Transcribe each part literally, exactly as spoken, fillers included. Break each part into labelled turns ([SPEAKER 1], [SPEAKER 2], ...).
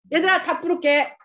[SPEAKER 1] 얘들아 답 부를게.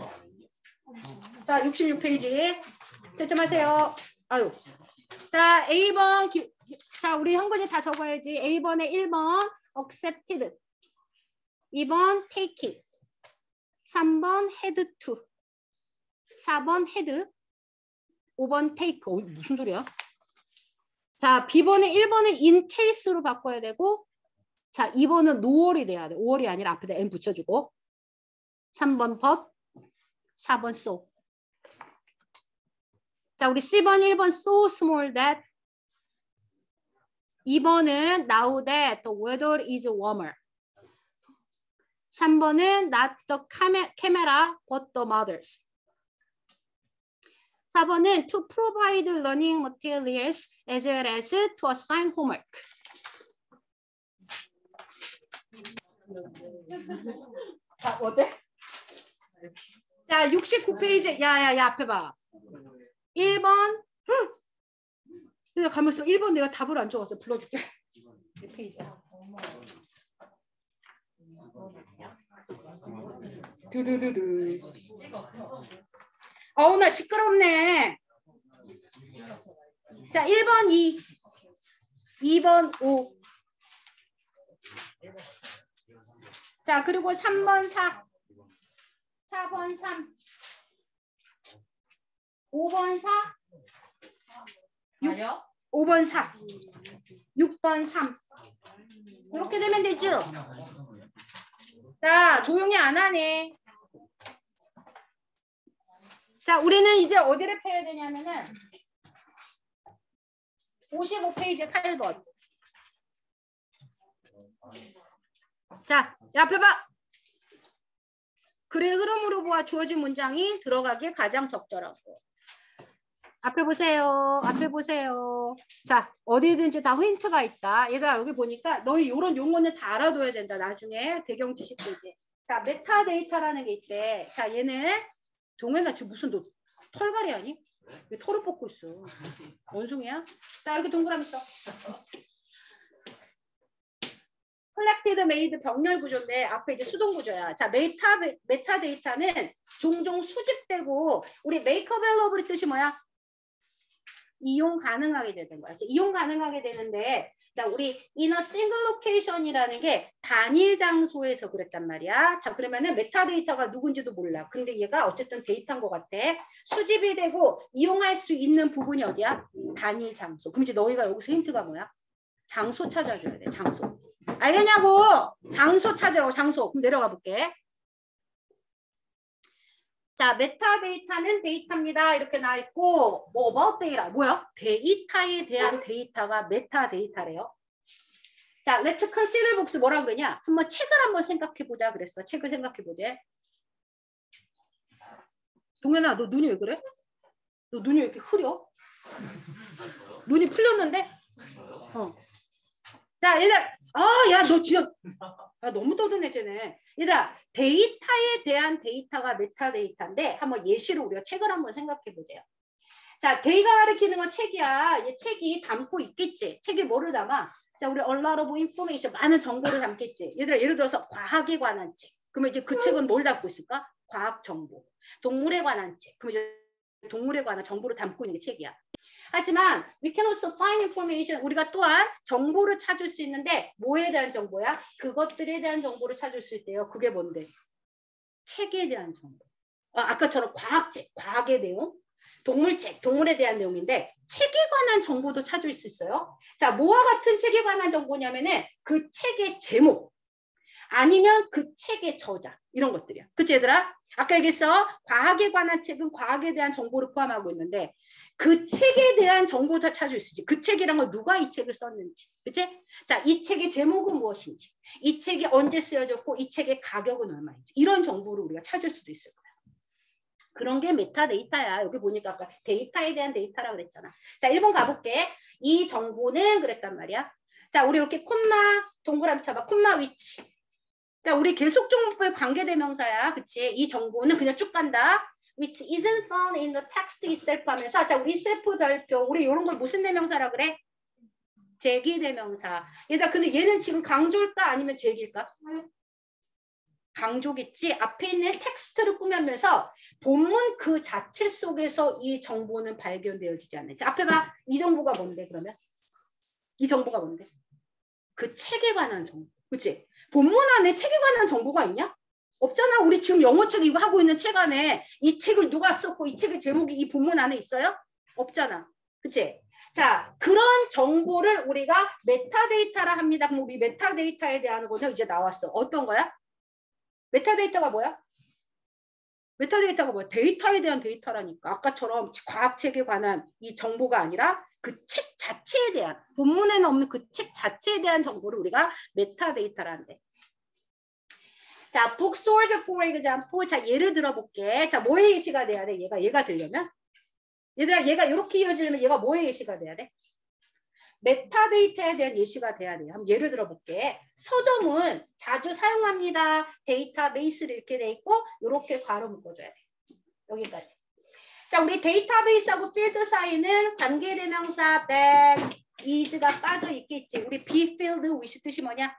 [SPEAKER 1] 자, 육십육 페이지. 채점하세요. 아유. 자, A번. 기, 자, 우리 형근이 다 적어야지. A번에 일 번 accepted. 이 번 take it. 삼 번 had to. 사 번 had. 오 번 take. 어, 무슨 소리야? 자, B번에 일 번은 in case로 바꿔야 되고, 자, 이 번은 no월이 돼야 돼. 오월이 아니라 앞에다 n 붙여주고. 삼 번 but. 사 번 so. 자, 우리 C번 일 번 so small that. 이 번은 now that the weather is warmer. 삼 번은 not the camera but the mothers. 사 번은 to provide learning materials as well as to assign homework. 자, 어때? 자, 육십구 페이지. 야야야 앞에 봐. 일 번. 내가 가면서 일 번 내가 답을 안 적었어. 불러줄게. 몇 페이지야? 두두두두. 어우, 나 시끄럽네. 자, 일 번 이. 이 번 오. 자, 그리고 삼 번 사. 사 번 삼. 오 번 사. 육, 오 번 사. 육 번 삼. 이렇게 되면 되죠? 자, 조용히 안 하네. 자, 우리는 이제 어디를 펴야 되냐면은 오십오 페이지 팔 번. 자, 앞에 봐. 글의 흐름으로 보아 주어진 문장이 들어가기에 가장 적절하고. 앞에 보세요. 앞에 보세요. 자, 어디든지 다 힌트가 있다. 얘들아, 여기 보니까 너희 이런 용어는 다 알아둬야 된다. 나중에 배경 지식 페이지. 자, 메타데이터라는 게 있대. 자, 얘는 동영상 지금 무슨 너 털갈이 아니? 왜 털을 뽑고 있어? 원숭이야? 자, 이렇게 동그라미 써. collected, made 병렬 구조인데 앞에 이제 수동 구조야. 자, 메타 메타데이터는 종종 수집되고 우리 make available 뜻이 뭐야? 이용 가능하게 되는 거야. 이용 가능하게 되는데, 자, 우리 in a single location이라는 게 단일 장소에서 그랬단 말이야. 자, 그러면은 메타데이터가 누군지도 몰라. 근데 얘가 어쨌든 데이터인 것 같아. 수집이 되고 이용할 수 있는 부분이 어디야? 단일 장소. 그럼 이제 너희가 여기서 힌트가 뭐야? 장소 찾아줘야 돼. 장소. 알겠냐고? 장소 찾으라고. 장소. 그럼 내려가 볼게. 자, 메타데이터는 데이터입니다. 이렇게 나와 있고, 뭐 about data 뭐야? 데이터에 대한 데이터가 메타데이터래요. 자, let's consider books 뭐라 그러냐? 한번 책을 한번 생각해 보자 그랬어. 책을 생각해 보자. 동현아, 너 눈이 왜 그래? 너 눈이 왜 이렇게 흐려? 눈이 풀렸는데? 어. 자, 얘들, 아, 야, 너 진짜, 아, 너무 떠드네쟤네. 얘들아, 데이터에 대한 데이터가 메타데이터인데 한번 예시로 우리가 책을 한번 생각해 보세요. 자, 데이가 가리키는 건 책이야. 이 책이 담고 있겠지. 책이 뭐를 담아? 자, 우리 a lot of information, 많은 정보를 담겠지. 얘들아, 예를 들어서 과학에 관한 책. 그러면 이제 그 책은 뭘 담고 있을까? 과학 정보. 동물에 관한 책. 그러면 이제 동물에 관한 정보를 담고 있는 게 책이야. 하지만 we can also find information. 우리가 또한 정보를 찾을 수 있는데 뭐에 대한 정보야? 그것들에 대한 정보를 찾을 수 있대요. 그게 뭔데? 책에 대한 정보. 아, 아까처럼 과학책, 과학의 내용. 동물책, 동물에 대한 내용인데 책에 관한 정보도 찾을 수 있어요. 자, 뭐와 같은 책에 관한 정보냐면은 그 책의 제목 아니면 그 책의 저자 이런 것들이야. 그치 얘들아? 아까 얘기했어. 과학에 관한 책은 과학에 대한 정보를 포함하고 있는데 그 책에 대한 정보도 다 찾을 수 있지. 그 책이란 건 누가 이 책을 썼는지. 그치? 자, 이 책의 제목은 무엇인지. 이 책이 언제 쓰여졌고 이 책의 가격은 얼마인지. 이런 정보를 우리가 찾을 수도 있을 거야. 그런 게 메타데이터야. 여기 보니까 아까 데이터에 대한 데이터라고 그랬잖아. 자, 일 번 가볼게. 이 정보는 그랬단 말이야. 자, 우리 이렇게 콤마 동그라미 쳐봐. 콤마 위치. 자, 우리 계속정보의 관계대명사야. 그치? 이 정보는 그냥 쭉 간다. which isn't found in the text itself 하면서 자, 우리 self 별표. 우리 이런 걸 무슨 대명사라 그래? 제기대명사. 얘들아, 근데 얘는 지금 강조일까? 아니면 제기일까? 강조겠지. 앞에 있는 텍스트를 꾸며면서 본문 그 자체 속에서 이 정보는 발견되어지지 않는. 자, 앞에 봐. 이 정보가 뭔데 그러면? 이 정보가 뭔데? 그 책에 관한 정보. 그치? 본문 안에 책에 관한 정보가 있냐? 없잖아. 우리 지금 영어책 이거 하고 있는 책 안에 이 책을 누가 썼고 이 책의 제목이 이 본문 안에 있어요? 없잖아. 그치? 자, 그런 정보를 우리가 메타데이터라 합니다. 그럼 우리 메타데이터에 대한 것은 이제 나왔어. 어떤 거야? 메타데이터가 뭐야? 메타데이터가 뭐야? 데이터에 대한 데이터라니까. 아까처럼 과학책에 관한 이 정보가 아니라 그 책 자체에 대한, 본문에는 없는 그 책 자체에 대한 정보를 우리가 메타데이터라는데. 자, bookstores for example. 자, 예를 들어볼게. 자, 뭐의 예시가 돼야 돼? 얘가, 얘가 되려면? 얘들아, 얘가 이렇게 이어지려면 얘가 뭐의 예시가 돼야 돼? 메타데이터에 대한 예시가 돼야 돼요. 한번 예를 들어볼게. 서점은 자주 사용합니다. 데이터베이스를 이렇게 돼 있고 이렇게 괄호 묶어줘야 돼. 여기까지. 자, 우리 데이터베이스하고 필드 사이는 관계대명사 that is가 빠져 있겠지. 우리 be filled with 뜻이 뭐냐?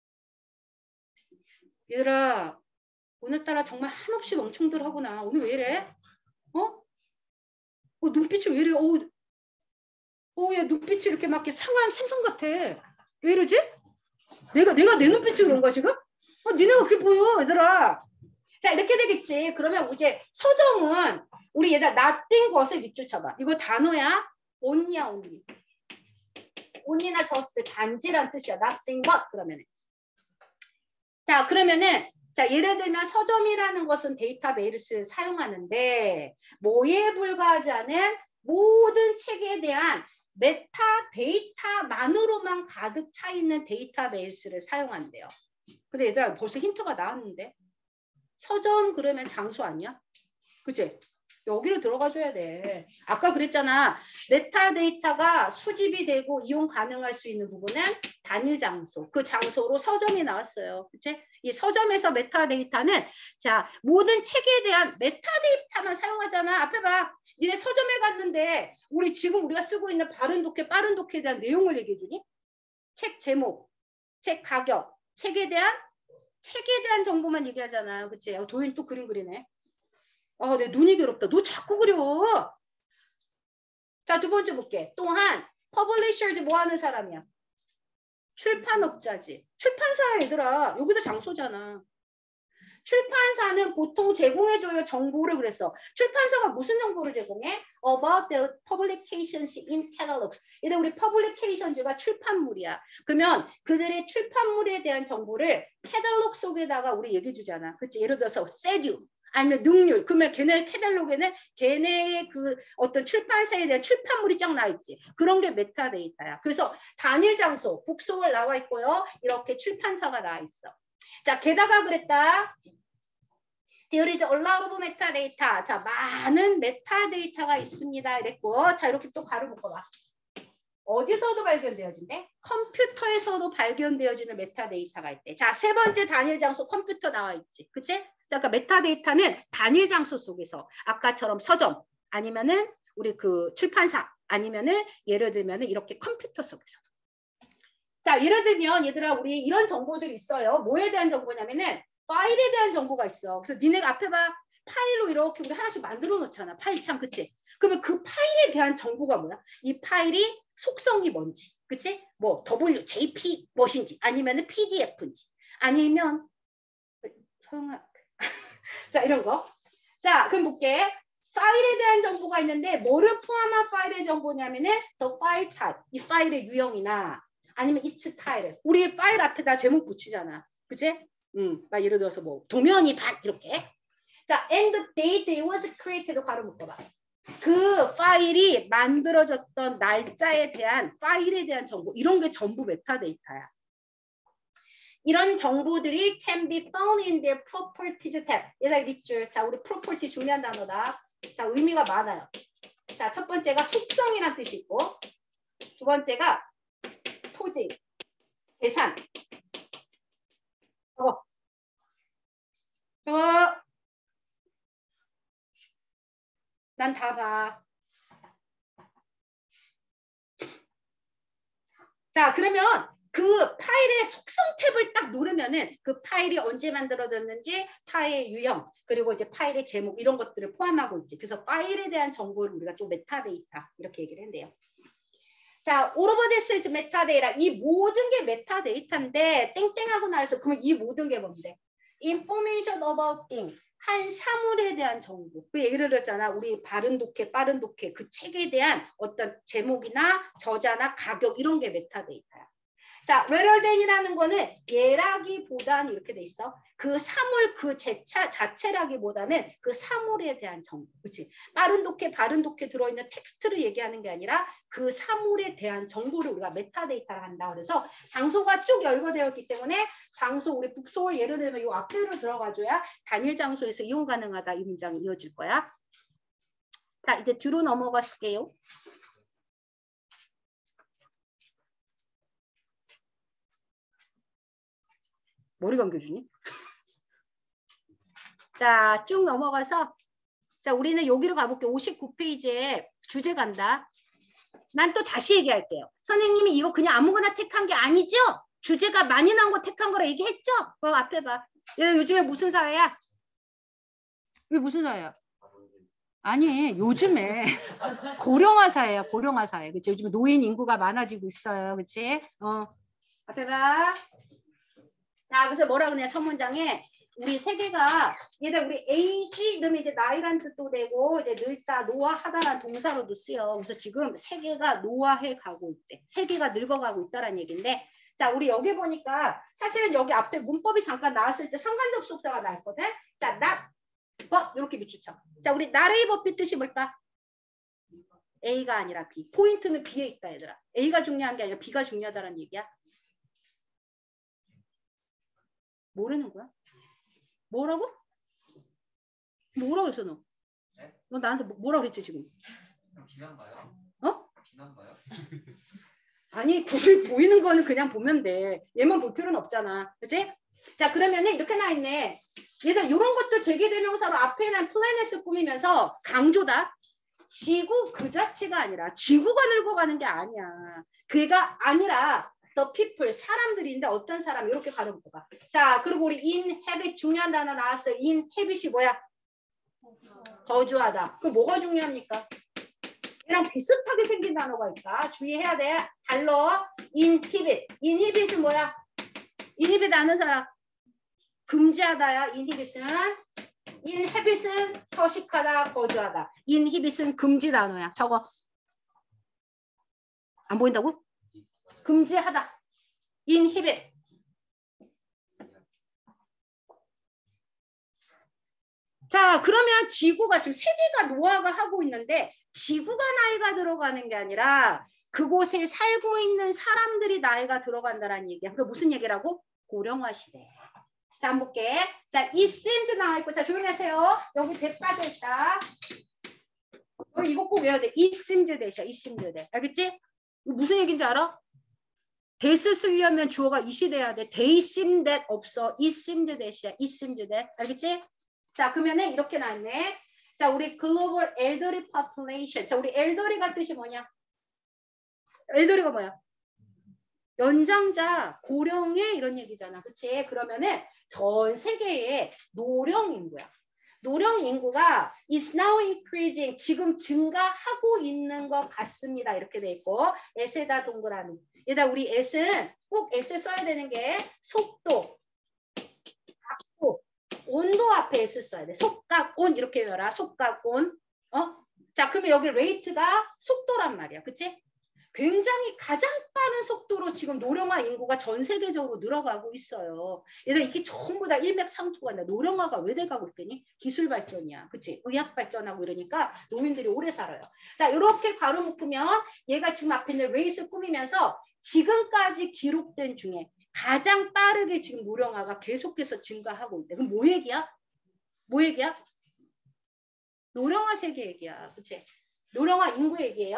[SPEAKER 1] 얘들아, 오늘따라 정말 한없이 멍청들 하구나. 오늘 왜 이래? 어? 어 눈빛이 왜 이래? 어, 어, 야, 눈빛이 이렇게 막 상한 생선 같아. 왜 이러지? 내가, 내가 내 눈빛이 그런 거야, 지금? 어, 니네가 그렇게 보여, 얘들아. 자, 이렇게 되겠지. 그러면 이제 서점은, 우리 얘들아, nothing 것을 밑줄 쳐봐. 이거 단어야? only야, only. only나 just, 단지란 뜻이야. nothing but, 그러면은. 자, 그러면은, 자, 예를 들면 서점이라는 것은 데이터베이스를 사용하는데, 뭐에 불과하지 않은 모든 책에 대한 메타데이터만으로만 가득 차 있는 데이터베이스를 사용한대요. 근데 얘들아 벌써 힌트가 나왔는데 서점 그러면 장소 아니야? 그치? 여기로 들어가 줘야 돼. 아까 그랬잖아. 메타데이터가 수집이 되고 이용 가능할 수 있는 부분은 단일 장소. 그 장소로 서점이 나왔어요. 그치? 이 서점에서 메타데이터는 자 모든 책에 대한 메타데이터만 사용하잖아. 앞에 봐. 니네 서점에 갔는데 우리 지금 우리가 쓰고 있는 바른 독해, 빠른 독해에 대한 내용을 얘기해 주니? 책 제목, 책 가격, 책에 대한 책에 대한 정보만 얘기하잖아. 그치? 도윤 또 그림 그리네. 아, 내 눈이 괴롭다. 너 자꾸 그려. 자, 두 번째 볼게. 또한 퍼블리셔즈 뭐 하는 사람이야? 출판업자지. 출판사야 얘들아. 여기도 장소잖아. 출판사는 보통 제공해줘요 정보를 그랬어. 출판사가 무슨 정보를 제공해? About the publications in catalogs. 얘들 우리 publications가 출판물이야. 그러면 그들의 출판물에 대한 정보를 캐탈로그 속에다가 우리 얘기해 주잖아. 그치? 예를 들어서 세듀 아니면 능률. 그러면 걔네 캐탈로그에는 걔네의 그 어떤 출판사에 대한 출판물이 쫙 나와 있지. 그런 게 메타데이터야. 그래서 단일 장소, 북소월 나와 있고요. 이렇게 출판사가 나와 있어. 자, 게다가 그랬다. There is a lot of metadata. 자, 많은 메타데이터가 있습니다. 이랬고, 자, 이렇게 또 가로 묶어봐. 어디서도 발견되어진대? 컴퓨터에서도 발견되어지는 메타데이터가 있대. 자, 세 번째 단일 장소 컴퓨터 나와 있지. 그치? 자, 그러니까 메타데이터는 단일 장소 속에서 아까처럼 서점 아니면은 우리 그 출판사 아니면은 예를 들면은 이렇게 컴퓨터 속에서. 자, 예를 들면 얘들아 우리 이런 정보들이 있어요. 뭐에 대한 정보냐면은 파일에 대한 정보가 있어. 그래서 니네가 앞에 봐. 파일로 이렇게 우리 하나씩 만들어 놓잖아. 파일창, 그치? 그러면 그 파일에 대한 정보가 뭐야? 이 파일이 속성이 뭔지, 그치? 뭐 더블유, 제이피 무엇인지, 아니면은 피디에프인지, 아니면 소영아, 자 이런 거. 자, 그럼 볼게. 파일에 대한 정보가 있는데 뭐를 포함한 파일의 정보냐면은 the file type, 이 파일의 유형이나 아니면 its 타입. 우리 파일 앞에다 제목 붙이잖아, 그치? 음, 막 예를 들어서 뭐 도면이 반 이렇게. 자, and the date it was created도 가로 묶어봐. 그 파일이 만들어졌던 날짜에 대한 파일에 대한 정보 이런 게 전부 메타데이터야. 이런 정보들이 can be found in the properties tab. 얘들아 밑줄. 자, 우리 property 중요한 단어다. 자, 의미가 많아요. 자, 첫 번째가 속성이란 뜻이 있고, 두 번째가 토지, 재산. 어. 어. 난 다 봐. 자, 그러면 그 파일의 속성 탭을 딱 누르면은 그 파일이 언제 만들어졌는지, 파일의 유형, 그리고 이제 파일의 제목 이런 것들을 포함하고 있지. 그래서 파일에 대한 정보를 우리가 또 메타데이터 이렇게 얘기를 한대요. 자, all of this is metadata. 이 모든 게 메타데이터인데 땡땡하고 나서 그러면 이 모든 게 뭔데? Information about thing. 한 사물에 대한 정보. 그 얘기를 했잖아. 우리 바른 독해, 빠른 독해 그 책에 대한 어떤 제목이나 저자나 가격 이런 게 메타데이터야. 자, rather than이라는 거는 얘라기보다는 이렇게 돼 있어. 그 사물 그 제차, 자체라기보다는 그 사물에 대한 정보. 그렇지? 빠른 독해, 바른 독해 들어있는 텍스트를 얘기하는 게 아니라 그 사물에 대한 정보를 우리가 메타데이터를 한다. 그래서 장소가 쭉 열거되어 있기 때문에 장소, 우리 북소월 예를 들면 이 앞에로 들어가줘야 단일 장소에서 이용 가능하다. 이 문장이 이어질 거야. 자, 이제 뒤로 넘어가실게요. 머리 감겨주니? 자, 쭉 넘어가서 자, 우리는 여기로 가볼게요. 오십구 페이지에 주제 간다. 난 또 다시 얘기할게요. 선생님이 이거 그냥 아무거나 택한 게 아니죠? 주제가 많이 나온 거 택한 거라 얘기했죠? 그 앞에 봐. 얘 요즘에 무슨 사회야? 왜 무슨 사회야? 아니, 요즘에 고령화 사회야, 고령화 사회. 그치? 요즘 노인 인구가 많아지고 있어요. 그치? 어. 앞에 봐. 자, 그래서 뭐라 그러냐, 첫 문장에 우리 세계가 얘들 우리 age 이러면 이제 나이란 뜻도 되고 이제 늙다, 노화하다라는 동사로도 쓰여. 그래서 지금 세계가 노화해 가고 있대. 세계가 늙어가고 있다라는 얘기인데, 자, 우리 여기 보니까 사실은 여기 앞에 문법이 잠깐 나왔을 때 상관접속사가 나왔거든. 자, not, but 이렇게 비추쳐. 자, 우리 not의 법의 뜻이 뭘까? A가 아니라 B. 포인트는 B에 있다, 얘들아. A가 중요한 게 아니라 B가 중요하다는 얘기야. 모르는 거야? 뭐라고? 뭐라고 했어 너? 네? 너 나한테 뭐라고 그랬지 지금?
[SPEAKER 2] 비난가요?
[SPEAKER 1] 어?
[SPEAKER 2] 비난가요?
[SPEAKER 1] 아니 구글 보이는 거는 그냥 보면 돼. 얘만 볼 필요는 없잖아. 그치? 자, 그러면은 이렇게 나와있네. 얘들 이런 것도 제기대명사로 앞에 난 플래닛을 꾸미면서 강조다. 지구 그 자체가 아니라 지구가 늙어가는 게 아니야. 그가 아니라 the people, 사람들인데 어떤 사람 이렇게 가는 거가. 자, 그리고 우리 inhabit 중요한 단어 나왔어요. inhabit이 뭐야? 거주하다. 그 뭐가 중요합니까? 얘랑 비슷하게 생긴 단어가 있다. 주의해야 돼. 달러 inhibit. inhibit은 뭐야? inhibit 아는 사람? 금지하다야. inhibit은 inhabit은 서식하다, 거주하다. inhibit은 금지 단어야. 저거 안 보인다고? 금지하다. inhibit. 자, 그러면 지구가 지금 세계가 노화가 하고 있는데 지구가 나이가 들어가는 게 아니라 그곳에 살고 있는 사람들이 나이가 들어간다는 얘기야. 그 무슨 얘기라고? 고령화 시대. 자, 한번 볼게. 자, it seems 나와 있고, 자, 조용히 하세요. 여기 배 빠져 있다. 어, 이거 꼭 외워야 돼. it seems 대시야. it seems 대. 알겠지? 무슨 얘기인지 알아? that을 쓰려면 주어가 it이 돼야 돼. they seem that 없어. it seems that이야. it seems that. 알겠지? 자, 그러면은 이렇게 나왔네. 자, 우리 global elderly population. 자, 우리 elderly가 뜻이 뭐냐? elderly가 뭐야? 연장자, 고령의 이런 얘기잖아. 그치? 그러면은 전 세계의 노령 인구야. 노령 인구가 is now increasing. 지금 증가하고 있는 것 같습니다. 이렇게 돼 있고 S에다 동그라미. 얘들아, 우리 S는 꼭 S를 써야 되는 게 속도, 각도, 온도 앞에 S 써야 돼. 속각, 온 이렇게 외워라. 속각, 온. 어? 자, 그러면 여기 레이트가 속도란 말이야. 그치? 굉장히 가장 빠른 속도로 지금 노령화 인구가 전 세계적으로 늘어가고 있어요. 얘들 이게 전부 다 일맥상통한다. 노령화가 왜 돼가고 있더니 기술 발전이야. 그치? 의학 발전하고 이러니까 노인들이 오래 살아요. 자, 이렇게 가로 묶으면 얘가 지금 앞에 있는 레이스 꾸미면서 지금까지 기록된 중에 가장 빠르게 지금 노령화가 계속해서 증가하고 있대. 그럼 뭐 얘기야? 뭐 얘기야? 노령화 세계 얘기야. 그치? 노령화 인구 얘기예요.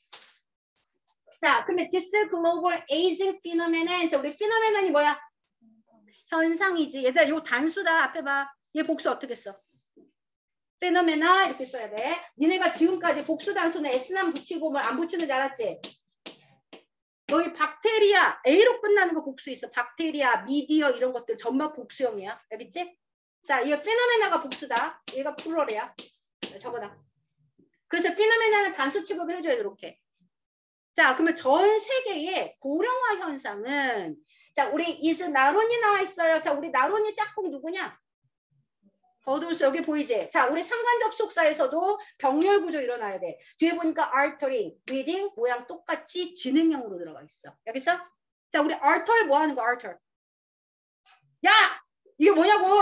[SPEAKER 1] 자, 그러면 this global aging phenomenon. 자, 우리 phenomenon이 뭐야? 현상이지. 얘들아, 요 단수다. 앞에 봐. 얘 복수 어떻게 써? phenomena 이렇게 써야 돼. 니네가 지금까지 복수 단수는 S만 붙이고 뭘 안 붙이는 줄 알았지? 너희 박테리아 A로 끝나는 거 복수 있어. 박테리아, 미디어 이런 것들 전부 복수형이야. 알겠지? 자, 이거 피노메나가 복수다. 얘가 플러리야. 저거다. 그래서 피노메나는 단수 취급을 해줘야 돼. 이렇게. 자, 그러면 전 세계의 고령화 현상은 자, 우리 이스 나론이 나와 있어요. 자, 우리 나론이 짝꿍 누구냐? 버돌스 여기 보이지? 자, 우리 상관 접속사에서도 병렬 구조 일어나야 돼. 뒤에 보니까 artery, bleeding 모양 똑같이 진행형으로 들어가 있어. 여기서 자, 우리 arter 뭐 하는 거? arter. 야, 이게 뭐냐고?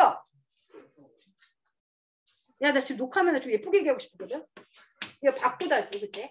[SPEAKER 1] 야, 나 지금 녹화하면 좀 예쁘게 얘기하고 싶거든. 이거 바꾸다지, 그치?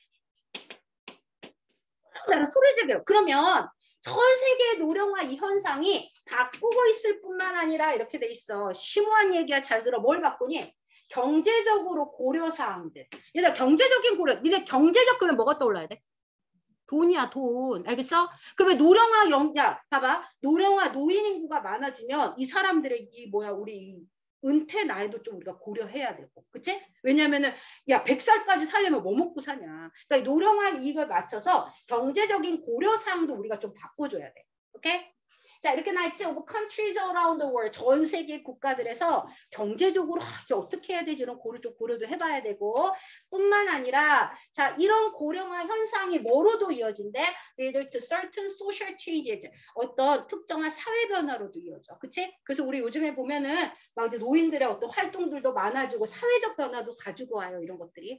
[SPEAKER 1] 나는 소리 지르요. 그러면 전 세계 노령화 이 현상이 바꾸고 있을 뿐만 아니라 이렇게 돼 있어. 심오한 얘기야. 잘 들어. 뭘 바꾸니? 경제적으로 고려사항들. 얘들아 경제적인 고려. 니네 경제적 그러면 뭐가 떠올라야 돼? 돈이야 돈. 알겠어? 그러면 노령화 영, 야 봐봐. 노령화 노인 인구가 많아지면 이 사람들의 이 뭐야 우리 은퇴 나이도 좀 우리가 고려해야 되고, 그치? 왜냐면은, 야, 백 살까지 살려면 뭐 먹고 사냐. 그러니까 노령화 이익을 맞춰서 경제적인 고려사항도 우리가 좀 바꿔줘야 돼. 오케이? 자, 이렇게 나있지? Of countries around the world. 전 세계 국가들에서 경제적으로 아, 이제 어떻게 해야 되지? 이런 고려, 좀 고려도 해봐야 되고, 뿐만 아니라, 자, 이런 고령화 현상이 뭐로도 이어진대? Lead to certain social changes. 어떤 특정한 사회 변화로도 이어져. 그치? 그래서 우리 요즘에 보면은, 막 이제 노인들의 어떤 활동들도 많아지고, 사회적 변화도 가지고 와요. 이런 것들이.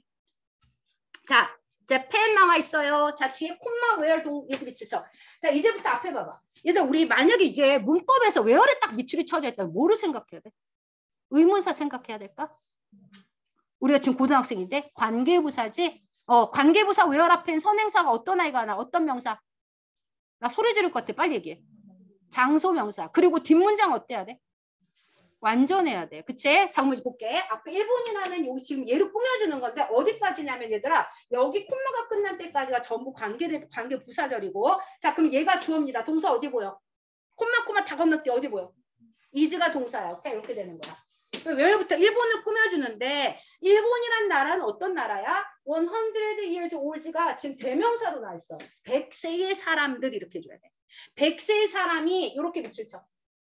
[SPEAKER 1] 자. 자, 펜 나와 있어요. 자, 뒤에 콤마 웨어 동 이렇게 밑줄쳐. 자, 이제부터 앞에 봐봐. 얘들 우리 만약에 이제 문법에서 웨어에 딱 밑줄이 쳐져 있다면 뭐를 생각해야 돼? 의문사 생각해야 될까? 우리가 지금 고등학생인데 관계부사지? 어, 관계부사 웨어 앞엔 선행사가 어떤 아이가 나? 어떤 명사? 나 소리 지를 것 같아. 빨리 얘기해. 장소 명사. 그리고 뒷문장 어때야 돼? 완전해야 돼. 그치? 잠깐만 볼게. 앞에 일본이라는 여기 지금 얘를 꾸며주는 건데 어디까지냐면 얘들아 여기 콤마가 끝날 때까지가 전부 관계, 관계 부사절이고 자 그럼 얘가 주어입니다. 동사 어디 보여? 콤마 콤마 다 건널 때 어디 보여? 이즈가 동사야. 오케이? 이렇게 되는 거야. 왜부터 일본을 꾸며주는데 일본이란 나라는 어떤 나라야? 백 years olds가 지금 대명사로 나와 있어. 백 세의 사람들 이렇게 줘야 돼. 백 세의 사람이 이렇게 밑줄 쳐.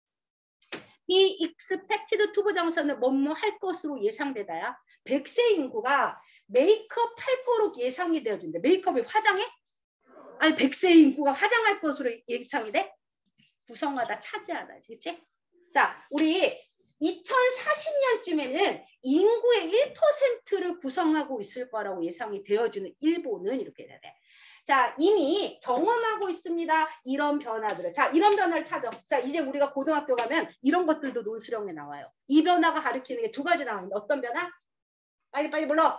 [SPEAKER 1] 이 expected to 부정사는 뭐뭐 할 것으로 예상되다야. 백 세 인구가 메이크업 할 거로 예상이 되어진대. 메이크업이 화장해? 아니 백 세 인구가 화장할 것으로 예상이 돼? 구성하다, 차지하다. 그치? 자, 우리 이천사십 년쯤에는 인구의 일 퍼센트를 구성하고 있을 거라고 예상이 되어지는 일본은 이렇게 돼야 돼. 자, 이미 경험하고 있습니다. 이런 변화들을. 자, 이런 변화를 찾아. 자, 이제 우리가 고등학교 가면 이런 것들도 논술형에 나와요. 이 변화가 가리키는 게 두 가지 나옵니다. 어떤 변화? 빨리 빨리 불러.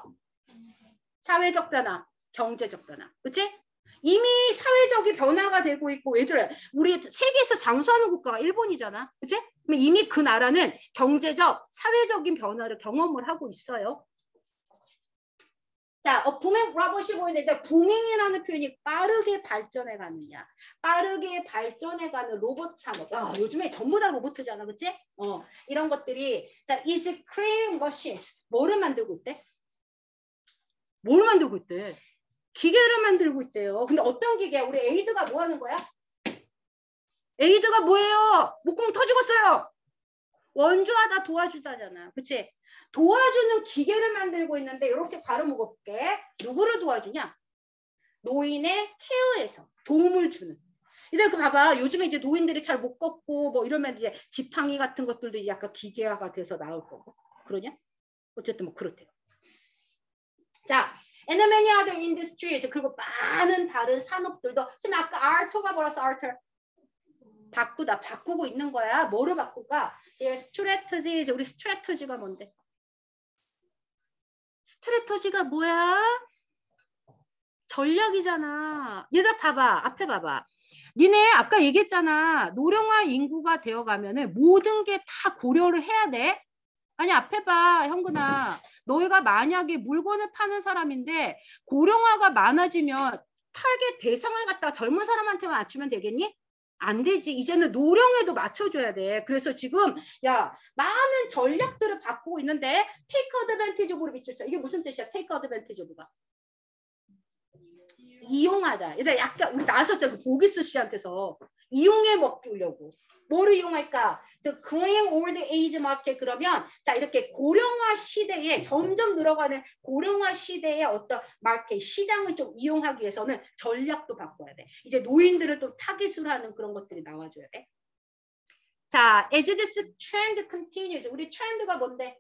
[SPEAKER 1] 사회적 변화, 경제적 변화. 그치? 이미 사회적인 변화가 되고 있고 얘들아 우리 세계에서 장수하는 국가가 일본이잖아. 그치? 그럼 이미 그 나라는 경제적, 사회적인 변화를 경험을 하고 있어요. 자, 어, 부맹 로봇이 보이는데 부맹이라는 표현이 빠르게 발전해 가느냐. 빠르게 발전해 가는 로봇 산업. 아, 요즘에 전부 다 로봇이잖아. 그치? 어, 이런 것들이 자, is creating machines. 뭐를 만들고 있대? 뭘 만들고 있대? 기계를 만들고 있대요. 근데 어떤 기계야? 우리 에이드가 뭐 하는 거야? 에이드가 뭐예요? 목구멍 터지겠어요. 원조하다 도와주다잖아. 그치? 도와주는 기계를 만들고 있는데 이렇게 바로 먹어볼게. 누구를 도와주냐? 노인의 케어에서 도움을 주는. 이제 그 봐봐. 요즘에 이제 노인들이 잘 못 걷고 뭐 이러면 이제 지팡이 같은 것들도 이제 약간 기계화가 돼서 나올 거고. 그러냐? 어쨌든 뭐 그렇대요. 자, and many other industries 그리고 많은 다른 산업들도 지금 아까 art가 뭐라서 arter 바꾸다 바꾸고 있는 거야. 뭐를 바꿀까? strategies 우리 strategy가 뭔데? 스트래터지가 뭐야? 전략이잖아. 얘들아 봐봐. 앞에 봐봐. 니네 아까 얘기했잖아. 노령화 인구가 되어가면은 모든 게 다 고려를 해야 돼. 아니 앞에 봐. 형근아. 너희가 만약에 물건을 파는 사람인데 고령화가 많아지면 타겟 대상을 갖다가 젊은 사람한테만 맞추면 되겠니? 안 되지. 이제는 노령에도 맞춰줘야 돼. 그래서 지금 야 많은 전략들을 바꾸고 있는데 take advantage of로 밑줄 쳐. 이게 무슨 뜻이야? take advantage of가. 이용하다. 얘들아 약간 우리 나왔었죠. 그 보기스 씨한테서 이용해 먹으려고. 뭐를 이용할까? The growing old age market 그러면 자 이렇게 고령화 시대에 점점 늘어가는 고령화 시대의 어떤 마켓 시장을 좀 이용하기 위해서는 전략도 바꿔야 돼. 이제 노인들을 또 타깃으로 하는 그런 것들이 나와줘야 돼. 자, as this trend continues. 우리 트렌드가 뭔데?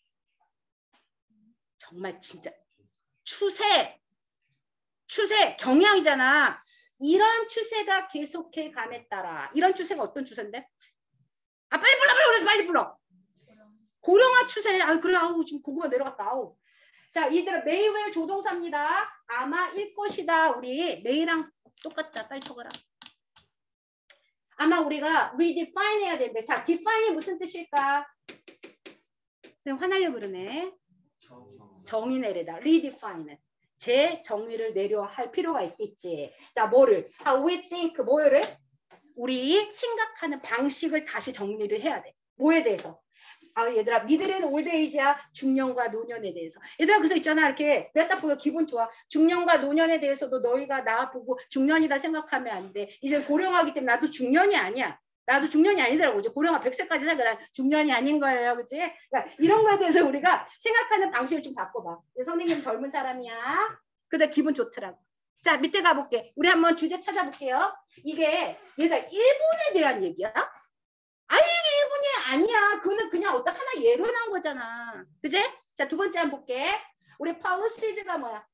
[SPEAKER 1] 정말 진짜 추세, 추세, 경향이잖아. 이런 추세가 계속해 감에 따라. 이런 추세가 어떤 추세인데? 아 빨리 불러 빨리 불러 빨리 불러. 고령화 추세. 아 그래 아우 지금 고구마 내려갔다. 아우. 자 이들아 메이웰 조동사입니다. 아마 일 것이다. 우리 메이랑 똑같다. 빨리 적어라. 아마 우리가 redefine 해야 되는데 자 define이 무슨 뜻일까? 지금 화나려고 그러네. 정의 내리다. redefine. 제 정의를 내려 할 필요가 있겠지. 자, 뭐를? 아, we think 뭐를? 우리 생각하는 방식을 다시 정리를 해야 돼. 뭐에 대해서? 아, 얘들아, 미들은 올드에이지야. 중년과 노년에 대해서. 얘들아, 그래서 있잖아. 이렇게 내가 딱 보여 기분 좋아. 중년과 노년에 대해서도 너희가 나 보고 중년이다 생각하면 안 돼. 이제 고령하기 때문에 나도 중년이 아니야. 나도 중년이 아니더라고. 이제 고령화 백 세까지 살고 난 중년이 아닌 거예요. 그치? 그러니까 이런 거에 대해서 우리가 생각하는 방식을 좀 바꿔봐. 선생님 젊은 사람이야. 근데 기분 좋더라고. 자, 밑에 가볼게. 우리 한번 주제 찾아볼게요. 이게 얘가 일본에 대한 얘기야? 아니, 이게 일본이 아니야. 그거는 그냥 어떤 하나 예로 나온 거잖아. 그치? 자, 두 번째 한번 볼게. 우리 policy가 뭐야?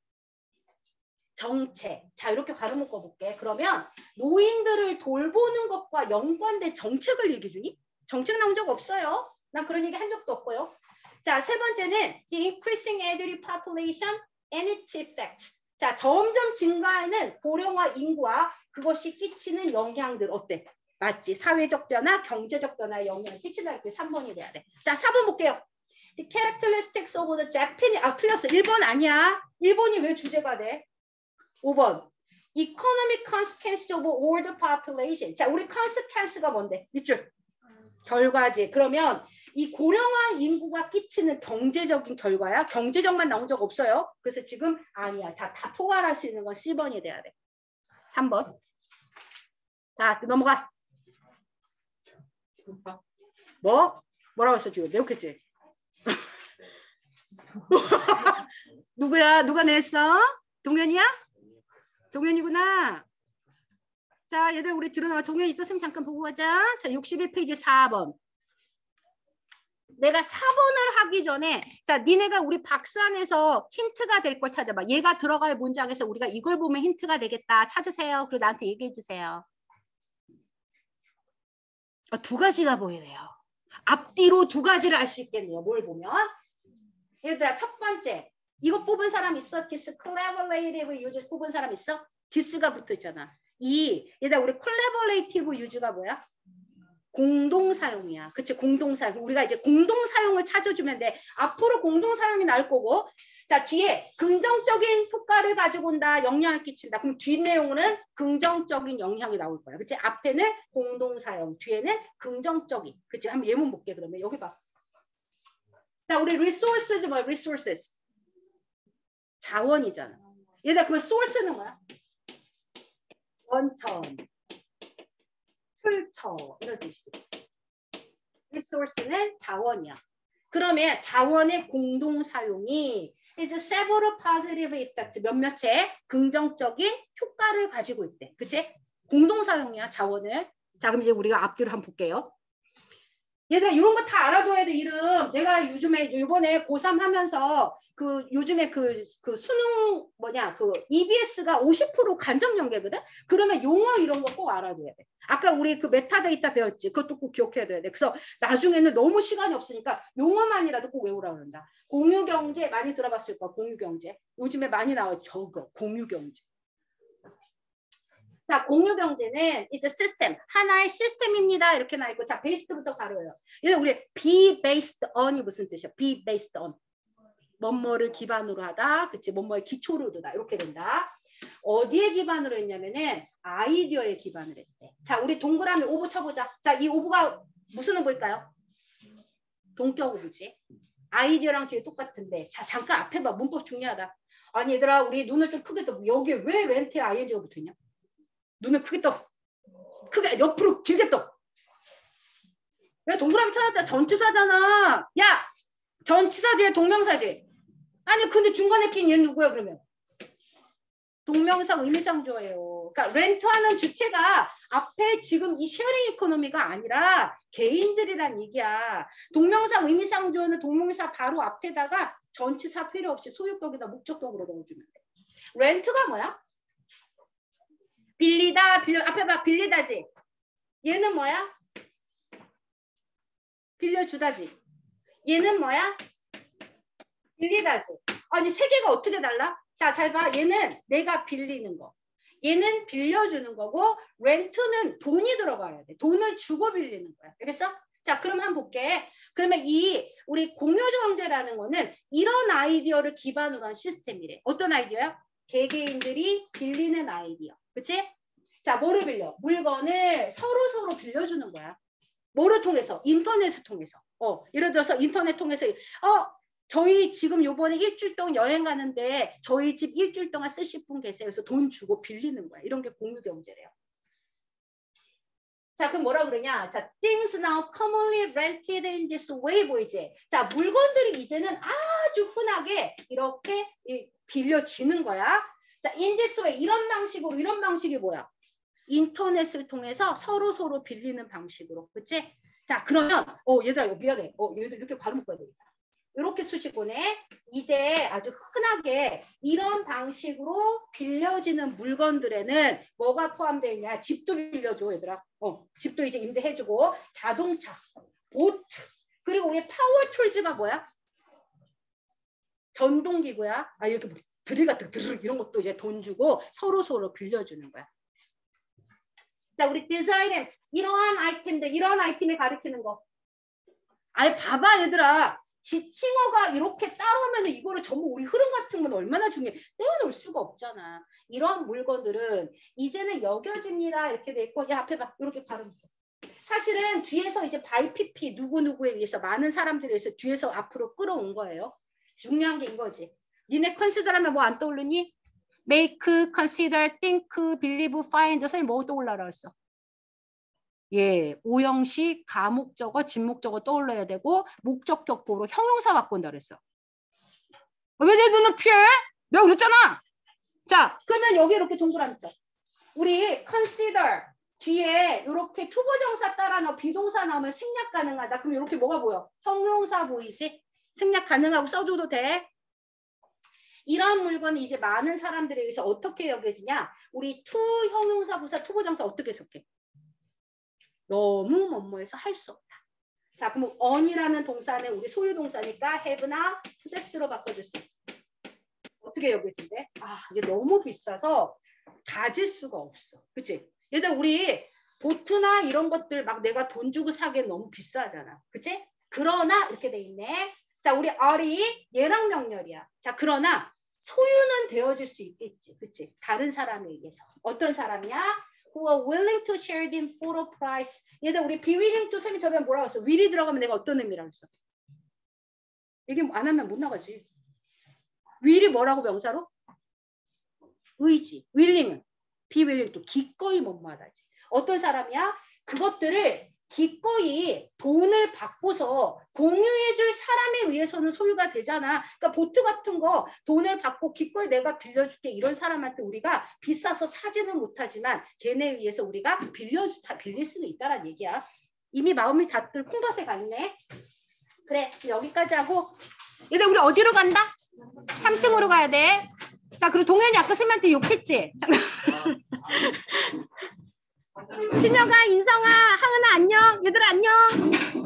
[SPEAKER 1] 정책. 자, 이렇게 가로 묶어볼게. 그러면 노인들을 돌보는 것과 연관된 정책을 얘기해 주니? 정책 나온 적 없어요. 난 그런 얘기 한 적도 없고요. 자, 세 번째는 the increasing elderly population and its effects. 자, 점점 증가하는 고령화 인구와 그것이 끼치는 영향들 어때? 맞지? 사회적 변화, 경제적 변화에 영향을 끼친다. 이렇게 삼 번이 돼야 돼. 자, 사 번 볼게요. The characteristics of the Japanese. 아, 틀렸어. 일 번 아니야. 일본이 왜 주제가 돼? 오 번. Economic consequence of older population. 자, 우리 consequence가 뭔데? 밑줄. 결과지. 그러면 이 고령화 인구가 끼치는 경제적인 결과야. 경제적만 나온 적 없어요. 그래서 지금 아니야. 자, 다 포괄할 수 있는 건 씨 번이 돼야 돼. 삼 번. 자, 넘어가. 뭐? 뭐라고 했어 지금? 내욕했지? 누구야? 누가 냈어? 동현이야? 동현이구나. 자, 얘들 우리 들어나와. 동현이 또 쌤 잠깐 보고 가자. 자, 육십일 페이지 사 번. 내가 사 번을 하기 전에 자, 니네가 우리 박스안에서 힌트가 될 걸 찾아봐. 얘가 들어갈 문장에서 우리가 이걸 보면 힌트가 되겠다. 찾으세요. 그리고 나한테 얘기해 주세요. 어, 두 가지가 보이네요. 앞뒤로 두 가지를 알 수 있겠네요. 뭘 보면? 얘들아, 첫 번째. 이거 뽑은 사람 있어? This collaborative use 뽑은 사람 있어? this가 붙어 있잖아. 이, 얘들아, 우리 collaborative use가 뭐야? 공동 사용이야. 그치? 공동 사용. 우리가 이제 공동 사용을 찾아주면 돼. 앞으로 공동 사용이 나올 거고. 자, 뒤에 긍정적인 효과를 가지고 온다. 영향을 끼친다. 그럼 뒤 내용은 긍정적인 영향이 나올 거야. 그치? 앞에는 공동 사용, 뒤에는 긍정적인. 그치? 한번 예문 볼게. 그러면 여기 봐. 자, 우리 resources 뭐야? resources. 자원이잖아. 얘들아, 그러면 source는 뭐야? 원천. 출처 이런 뜻이겠지. resource는 자원이야. 그러면 자원의 공동 사용이 is several positive effects 몇몇의 긍정적인 효과를 가지고 있대. 그치? 공동 사용이야 자원을. 자, 그럼 이제 우리가 앞뒤로 한번 볼게요. 얘들아 이런 거 다 알아둬야 돼. 이름. 내가 요즘에 이번에 고삼 하면서 그 요즘에 그, 그 수능 뭐냐 그 이비에스가 오십 퍼센트 간접 연계거든. 그러면 용어 이런 거 꼭 알아둬야 돼. 아까 우리 그 메타데이터 배웠지. 그것도 꼭 기억해야 돼. 그래서 나중에는 너무 시간이 없으니까 용어만이라도 꼭 외우라고 그런다. 공유경제 많이 들어봤을 거야. 공유경제. 요즘에 많이 나와요. 저거 공유경제. 자, 공유경제는 이제 시스템, 하나의 시스템입니다. 이렇게 나 있고, 자, 베이스부터 가로예요. 얘는 우리 be based on이 무슨 뜻이야? be based on. 뭐뭐를 기반으로 하다, 그치? 뭐뭐의 기초로 두다. 이렇게 된다. 어디에 기반으로 했냐면은 아이디어에 기반을 했대. 자, 우리 동그라미 오브 쳐보자. 자, 이 오브가 무슨 오브일까요? 동격 오브지. 아이디어랑 뒤에 똑같은데. 자, 잠깐 앞에 봐. 문법 중요하다. 아니 얘들아 우리 눈을 좀 크게 떠. 여기에 왜 렌트에 아이엔지가 붙어있냐? 눈을 크게 떠. 크게 옆으로 길게 떠. 왜 동그라미 찾았잖아. 전치사잖아. 야 전치사 뒤에 동명사지. 아니 근데 중간에 낀 얘는 누구야 그러면? 동명사 의미상조예요. 그러니까 렌트하는 주체가 앞에 지금 이 쉐어링 이코노미가 아니라 개인들이란 얘기야. 동명사 의미상조는 동명사 바로 앞에다가 전치사 필요 없이 소유격이나 목적격으로 넣어주면 돼. 렌트가 뭐야? 빌리다, 빌려, 앞에 봐, 빌리다지. 얘는 뭐야? 빌려주다지. 얘는 뭐야? 빌리다지. 아니 세 개가 어떻게 달라? 자, 잘 봐. 얘는 내가 빌리는 거. 얘는 빌려주는 거고 렌트는 돈이 들어가야 돼. 돈을 주고 빌리는 거야. 알겠어? 자, 그럼 한번 볼게. 그러면 이 우리 공유정제라는 거는 이런 아이디어를 기반으로 한 시스템이래. 어떤 아이디어야? 개개인들이 빌리는 아이디어. 그치? 자, 뭐를 빌려? 물건을 서로 서로 빌려주는 거야. 뭐를 통해서? 인터넷을 통해서. 어, 예를 들어서 인터넷 통해서 어, 저희 지금 요번에 일주일 동안 여행 가는데 저희 집 일주일 동안 쓰실 분 계세요. 그래서 돈 주고 빌리는 거야. 이런 게 공유경제래요. 자, 그럼 뭐라 그러냐? 자, things now commonly rented in this way 보이지? 자, 물건들이 이제는 아주 흔하게 이렇게 빌려지는 거야. 자, in this way 이런 방식으로 이런 방식이 뭐야? 인터넷을 통해서 서로 서로 빌리는 방식으로, 그치? 자, 그러면 어 얘들아 이거 미안해. 어 얘들 이렇게 바로 묶어야 되겠다. 이렇게 수식어네. 이제 아주 흔하게 이런 방식으로 빌려지는 물건들에는 뭐가 포함되어 있냐? 집도 빌려줘 얘들아. 어, 집도 이제 임대해주고 자동차, 보트, 그리고 우리 파워 툴즈가 뭐야? 전동기구야. 아 이렇게 드릴 같은 드르륵 이런 것도 이제 돈 주고 서로 서로 빌려주는 거야. 자, 우리 디자인스 이러한 아이템들, 이러한 아이템을 가리키는 거. 아니 봐봐 얘들아. 지칭어가 이렇게 따라오면 이거를 전부 우리 흐름 같은 건 얼마나 중요해. 떼어놓을 수가 없잖아. 이런 물건들은 이제는 여겨집니다. 이렇게 돼 있고 야 앞에 봐. 이렇게 가르쳐. 사실은 뒤에서 이제 바이 피피 누구누구에 의해서 많은 사람들에 의해서 뒤에서 앞으로 끌어온 거예요. 중요한 게 이거지. 니네 컨시더라면 뭐 안 떠오르니? make, consider, think, believe, find. 선생님 뭐 떠올라라 했어? 예, 오형식, 가목적어, 진목적어 떠올려야 되고 목적격 보로 형용사 갖고 온다 그랬어. 왜 내 눈을 피해? 내가 그랬잖아. 자, 그러면 여기 이렇게 동그라미 쳐. 우리 consider 뒤에 이렇게 투부정사 따라 넣어 비동사 나오면 생략 가능하다. 그럼 이렇게 뭐가 보여? 형용사 보이지? 생략 가능하고 써줘도 돼. 이런 물건은 이제 많은 사람들에 의해서 어떻게 여겨지냐? 우리 to 형용사 부사 투부정사 어떻게 해석해? 너무 뭐뭐해서 할 수 없다. 자, 그럼 on이라는 동사는 우리 소유 동사니까 have나 possess로 바꿔줄 수 있어. 어떻게 여겨진대? 아, 이게 너무 비싸서 가질 수가 없어. 그치? 얘들 우리 보트나 이런 것들 막 내가 돈 주고 사기엔 너무 비싸잖아. 그치? 그러나 이렇게 돼 있네. 자, 우리 are이 얘랑 명렬이야. 자, 그러나 소유는 되어질 수 있겠지. 그치? 다른 사람에 의해서. 어떤 사람이야? who are willing to share them for a price. 얘들 우리 be willing to 쌤이 저번에 뭐라고 했어? will이 들어가면 내가 어떤 의미라고 했어? 이게 안 하면 못 나가지. will이 뭐라고 명사로? 의지. willing은 be willing to 기꺼이 뭐뭐하다지. 어떤 사람이야? 그것들을 기꺼이 돈을 받고서 공유해줄 사람에 의해서는 소유가 되잖아. 그러니까 보트 같은 거 돈을 받고 기꺼이 내가 빌려줄게 이런 사람한테 우리가 비싸서 사지는 못하지만 걔네에 의해서 우리가 빌려, 빌릴 수는 있다는 얘기야. 이미 마음이 다들 콩밭에 가 있네. 그래 여기까지 하고 얘들 우리 어디로 간다? 삼 층으로 가야 돼. 자 그리고 동현이 아까 쌤한테 욕했지? 신영아, 인성아, 하은아 안녕. 얘들아 안녕.